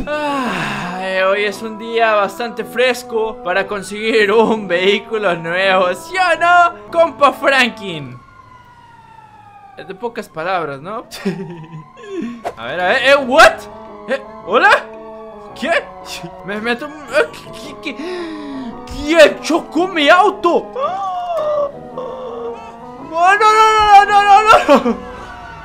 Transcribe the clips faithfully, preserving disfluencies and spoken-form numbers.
Ay, hoy es un día bastante fresco para conseguir un vehículo nuevo, ¿sí o no, compa Franklin? Es de pocas palabras, ¿no? A ver, a ver, ¿eh? ¿What? ¿Eh? ¿Hola? ¿Qué? Me meto... ¿Qué, qué? ¿Quién chocó mi auto? ¡No, no, no, no, no, no, no!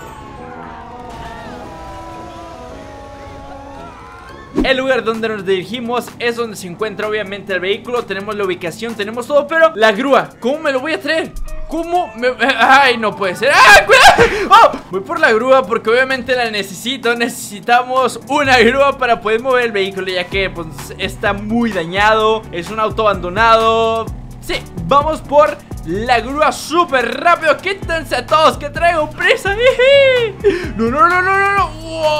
El lugar donde nos dirigimos es donde se encuentra obviamente el vehículo. Tenemos la ubicación, tenemos todo, pero la grúa, ¿cómo me lo voy a traer? ¿Cómo me...? ¡Ay, no puede ser! ¡Ay, cuidado! ¡Oh! Voy por la grúa porque obviamente la necesito. Necesitamos una grúa para poder mover el vehículo, ya que pues está muy dañado. Es un auto abandonado. Sí, vamos por la grúa súper rápido. Quítense a todos que traigo prisa. No, no, no, no, no, no.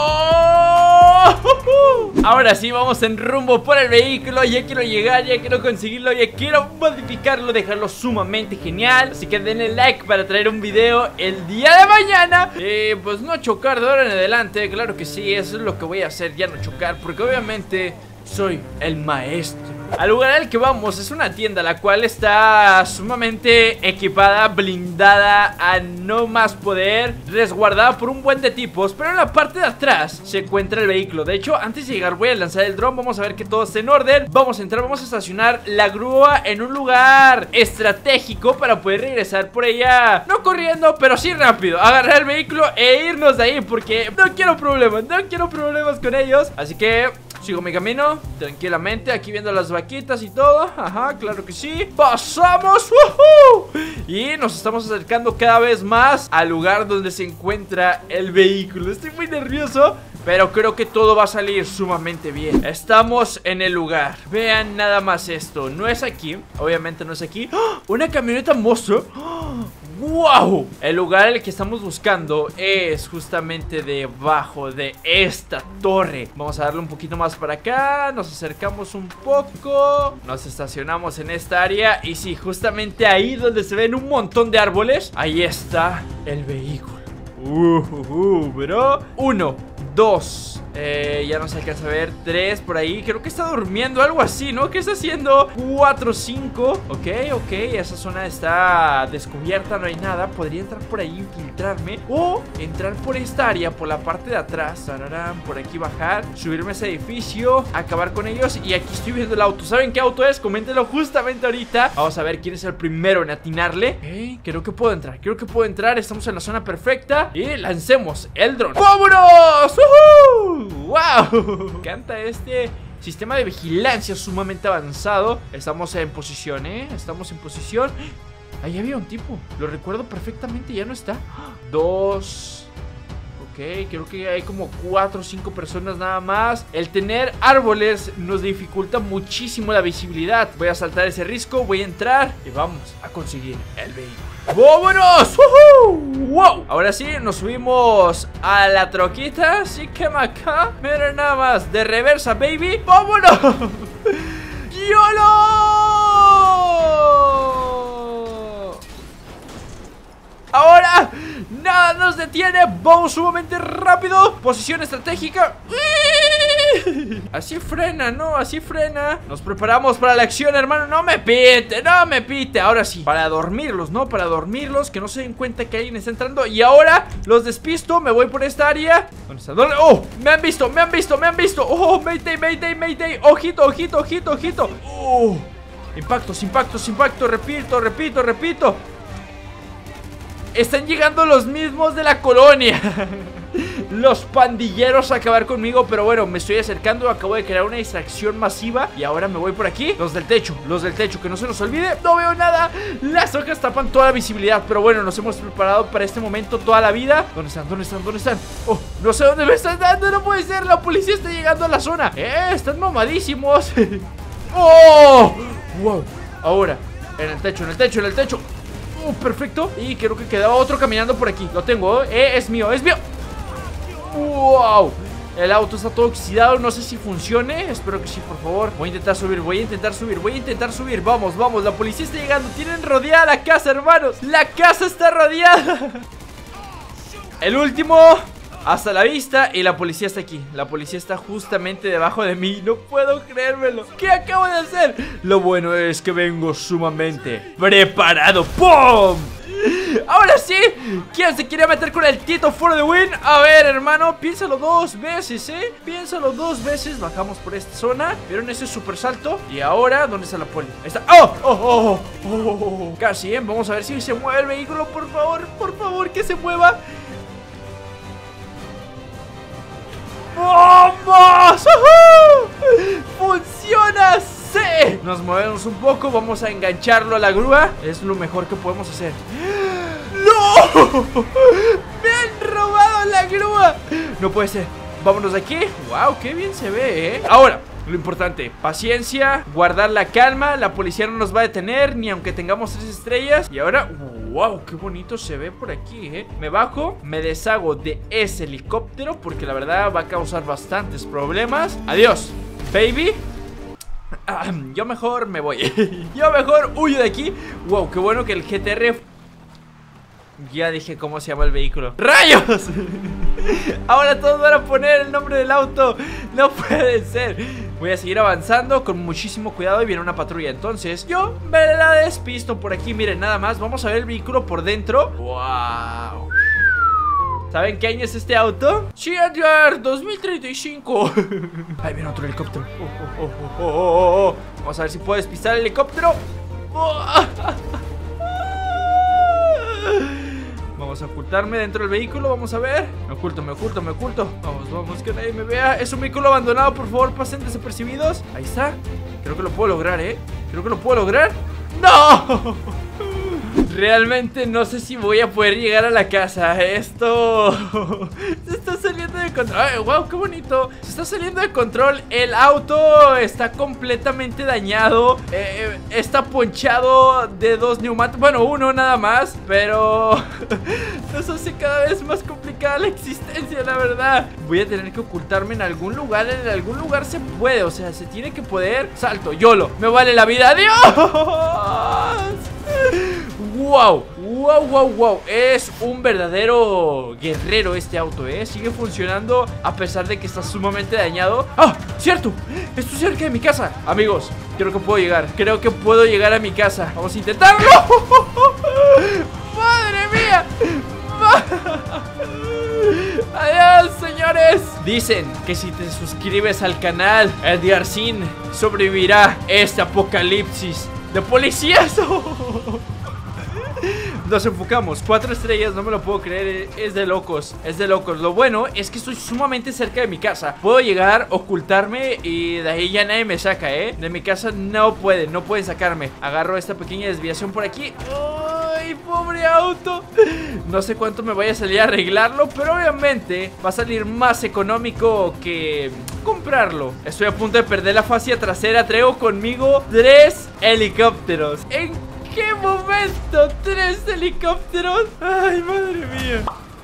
¡Wow! Ahora sí, vamos en rumbo por el vehículo. Ya quiero llegar, ya quiero conseguirlo, ya quiero modificarlo, dejarlo sumamente genial. Así que denle like para traer un video el día de mañana. Y pues no chocar de ahora en adelante. Claro que sí, eso es lo que voy a hacer, ya no chocar, porque obviamente soy el maestro. Al lugar al que vamos es una tienda la cual está sumamente equipada, blindada a no más poder, resguardada por un buen de tipos. Pero en la parte de atrás se encuentra el vehículo. De hecho, antes de llegar voy a lanzar el dron. Vamos a ver que todo esté en orden. Vamos a entrar, vamos a estacionar la grúa en un lugar estratégico para poder regresar por ella, no corriendo, pero sí rápido, agarrar el vehículo e irnos de ahí, porque no quiero problemas, no quiero problemas con ellos. Así que sigo mi camino, tranquilamente, aquí viendo las vaquitas y todo. Ajá, claro que sí. ¡Pasamos! ¡Woohoo! Y nos estamos acercando cada vez más al lugar donde se encuentra el vehículo. Estoy muy nervioso, pero creo que todo va a salir sumamente bien. Estamos en el lugar. Vean nada más esto. No es aquí, obviamente no es aquí. ¡Oh! Una camioneta monstruo. ¡Oh! ¡Wow! El lugar el que estamos buscando es justamente debajo de esta torre. Vamos a darle un poquito más para acá. Nos acercamos un poco. Nos estacionamos en esta área. Y sí, justamente ahí donde se ven un montón de árboles, ahí está el vehículo. Uh, uh, uh, bro. Uno, dos, eh, ya no se alcanza a ver. Tres por ahí, creo que está durmiendo, algo así, ¿no? ¿Qué está haciendo? Cuatro, cinco. Ok, ok, esa zona está descubierta, no hay nada. Podría entrar por ahí, infiltrarme, o entrar por esta área, por la parte de atrás. Tararán, por aquí bajar, subirme a ese edificio, acabar con ellos. Y aquí estoy viendo el auto. ¿Saben qué auto es? Coméntenlo justamente ahorita. Vamos a ver quién es el primero en atinarle. Ok, creo que puedo entrar, creo que puedo entrar. Estamos en la zona perfecta. Y lancemos el dron. ¡Vámonos! ¡Uh-huh! ¡Wow! Me encanta este sistema de vigilancia sumamente avanzado. Estamos en posición, ¿eh? Estamos en posición. Ahí había un tipo, lo recuerdo perfectamente, ya no está. Dos. Ok, creo que hay como cuatro o cinco personas nada más. El tener árboles nos dificulta muchísimo la visibilidad. Voy a saltar ese risco, voy a entrar y vamos a conseguir el vehículo. ¡Vámonos! ¡Uh-huh! ¡Wow! Ahora sí, nos subimos a la troquita. Así que acá, miren nada más, de reversa, baby. ¡Vámonos! ¡YOLO! Ahora nada nos detiene. Vamos sumamente rápido. Posición estratégica. Así frena, ¿no? Así frena. Nos preparamos para la acción, hermano. No me pite, no me pite. Ahora sí, para dormirlos, ¿no? Para dormirlos, que no se den cuenta que alguien está entrando. Y ahora los despisto, me voy por esta área. ¿Dónde está? ¿Dónde? ¡Oh! Me han visto, me han visto, me han visto. ¡Oh! Mayday, mayday, mayday. Ojito, ojito, ojito, ojito. ¡Oh! Impactos, impactos, impactos. Repito, repito, repito. Están llegando los mismos de la colonia. Los pandilleros a acabar conmigo. Pero bueno, me estoy acercando. Acabo de crear una distracción masiva. Y ahora me voy por aquí. Los del techo, los del techo, que no se nos olvide. No veo nada. Las hojas tapan toda la visibilidad. Pero bueno, nos hemos preparado para este momento toda la vida. ¿Dónde están? ¿Dónde están? ¿Dónde están? Oh, no sé dónde me están dando. No puede ser, la policía está llegando a la zona. Eh, están mamadísimos. Oh, wow. Ahora, en el techo, en el techo, en el techo. Oh, perfecto. Y creo que quedaba otro caminando por aquí. Lo tengo, eh, es mío, es mío. Wow. El auto está todo oxidado, no sé si funcione. Espero que sí, por favor. Voy a intentar subir, voy a intentar subir, voy a intentar subir. Vamos, vamos, la policía está llegando. Tienen rodeada la casa, hermanos. La casa está rodeada. El último. hasta la vista y la policía está aquí. La policía está justamente debajo de mí. No puedo creérmelo. ¿Qué acabo de hacer? Lo bueno es que vengo sumamente preparado. ¡Pum! Ahora sí, ¿quién se quiere meter con el Tito for the win? A ver, hermano, piénsalo dos veces, ¿eh? Piénsalo dos veces. Bajamos por esta zona. ¿Vieron ese super salto? Y ahora, ¿dónde está la poli? Ahí está. ¡Oh! ¡Oh! ¡Oh! ¡Oh! ¡Oh! Casi, ¿eh? Vamos a ver si se mueve el vehículo. Por favor, por favor, que se mueva. ¡Vamos! ¡Uh-huh! ¡Funciona! ¡Sí! Nos movemos un poco, vamos a engancharlo a la grúa. Es lo mejor que podemos hacer. ¡No! ¡Me han robado la grúa! No puede ser. Vámonos de aquí. ¡Wow! ¡Qué bien se ve, eh! Ahora, lo importante, paciencia, guardar la calma. La policía no nos va a detener, ni aunque tengamos tres estrellas. Y ahora, wow, qué bonito se ve por aquí, eh. Me bajo, me deshago de ese helicóptero, porque la verdad va a causar bastantes problemas. Adiós, baby. Ah, yo mejor me voy. Yo mejor huyo de aquí. Wow, qué bueno que el G T R... Ya dije cómo se llama el vehículo. ¡Rayos! Ahora todos van a poner el nombre del auto. No puede ser. Voy a seguir avanzando con muchísimo cuidado. Y viene una patrulla, entonces yo me la despisto por aquí. Miren, nada más, vamos a ver el vehículo por dentro. ¡Wow! ¿Saben qué año es este auto? Challenger dos mil treinta y cinco. Ahí viene otro helicóptero. oh, oh, oh, oh, oh, oh. Vamos a ver si puedo despistar el helicóptero. oh. Vamos a ocultarme dentro del vehículo, vamos a ver. Me oculto, me oculto, me oculto. Vamos, vamos, que nadie me vea. Es un vehículo abandonado, por favor, pasen desapercibidos. Ahí está. Creo que lo puedo lograr, ¿eh? Creo que lo puedo lograr. ¡No! Realmente no sé si voy a poder llegar a la casa. Esto se está saliendo de control. Ay, wow, qué bonito. Se está saliendo de control. El auto está completamente dañado. eh, Está ponchado de dos neumáticos. Bueno, uno nada más. Pero eso hace cada vez más complicada la existencia, la verdad. Voy a tener que ocultarme en algún lugar. En algún lugar se puede, o sea, se tiene que poder. Salto, YOLO, me vale la vida. ¡Adiós! Wow, wow, wow, wow. Es un verdadero guerrero este auto, ¿eh? Sigue funcionando a pesar de que está sumamente dañado. ¡Ah! ¡Cierto! Estoy cerca de mi casa. Amigos, creo que puedo llegar. Creo que puedo llegar a mi casa. Vamos a intentarlo. ¡Madre mía! Adiós, señores. Dicen que si te suscribes al canal, Edgarcin sobrevivirá este apocalipsis de policías. Nos enfocamos, cuatro estrellas, no me lo puedo creer. Es de locos, es de locos. Lo bueno es que estoy sumamente cerca de mi casa. Puedo llegar, ocultarme y de ahí ya nadie me saca, eh. De mi casa no pueden, no pueden sacarme. Agarro esta pequeña desviación por aquí. ¡Ay, pobre auto! No sé cuánto me vaya a salir a arreglarlo, pero obviamente va a salir más económico que comprarlo. Estoy a punto de perder la fascia trasera. Traigo conmigo tres helicópteros. ¿En qué momento? ¿Tres helicópteros? Ay, madre mía.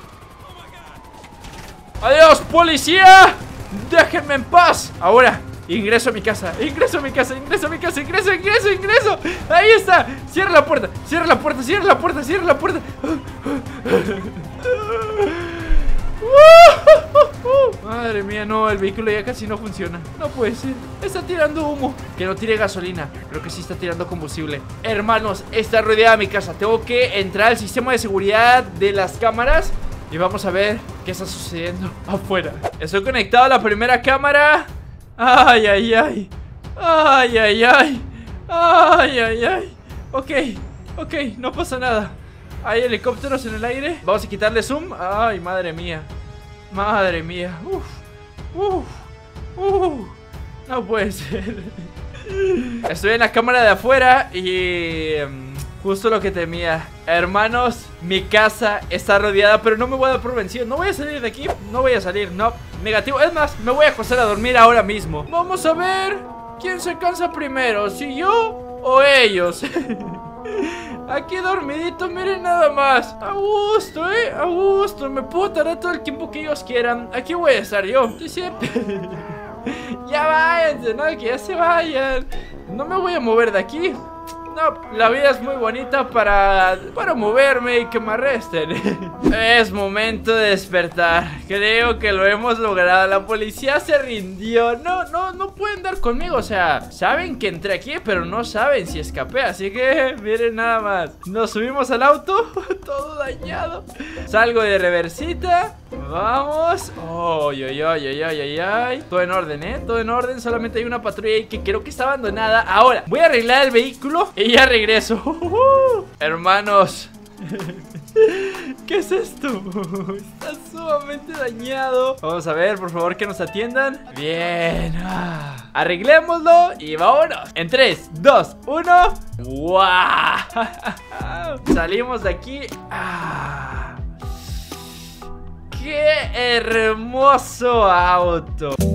¡Adiós, policía! ¡Déjenme en paz! Ahora, ingreso a mi casa, ingreso a mi casa, ingreso a mi casa, ingreso, ingreso, ingreso. Ahí está. Cierra la puerta, cierra la puerta, cierra la puerta, cierra la puerta. Madre mía, no, el vehículo ya casi no funciona. No puede ser, está tirando humo. Que no tire gasolina, creo que sí está tirando combustible. Hermanos, está rodeada mi casa. Tengo que entrar al sistema de seguridad de las cámaras y vamos a ver qué está sucediendo afuera. Estoy conectado a la primera cámara. Ay, ay, ay. Ay, ay, ay. Ay, ay, ay. Ok, ok, no pasa nada. Hay helicópteros en el aire. Vamos a quitarle zoom. Ay, madre mía. Madre mía. Uf, uf, uf. No puede ser. Estoy en la cámara de afuera y um, justo lo que temía. Hermanos, mi casa está rodeada, pero no me voy a dar por vencido. No voy a salir de aquí. No voy a salir, no. Negativo. Es más, me voy a acostar a dormir ahora mismo. Vamos a ver quién se cansa primero, si yo o ellos. Aquí dormidito, miren nada más. A gusto, eh, a gusto. Me puedo tardar todo el tiempo que ellos quieran. Aquí voy a estar yo. Siempre. Ya váyanse, no, que ya se vayan. No me voy a mover de aquí. no, la vida es muy bonita para, para moverme y que me arresten. Es momento de despertar. Creo que lo hemos logrado. La policía se rindió. No, no, no pueden dar conmigo. O sea, saben que entré aquí, pero no saben si escapé. Así que, miren nada más. Nos subimos al auto. Todo dañado. Salgo de reversita. Vamos. Oh, ay, ay, ay, ay, ay, ay. Todo en orden, ¿eh? Todo en orden. Solamente hay una patrulla ahí que creo que está abandonada. Ahora, voy a arreglar el vehículo y ya regreso. Hermanos. ¿Qué es esto? Está sumamente dañado. Vamos a ver, por favor, que nos atiendan. Bien. Ah. Arreglémoslo y vámonos. En tres, dos, uno. ¡Wow! Salimos de aquí. Ah. ¡Qué hermoso auto!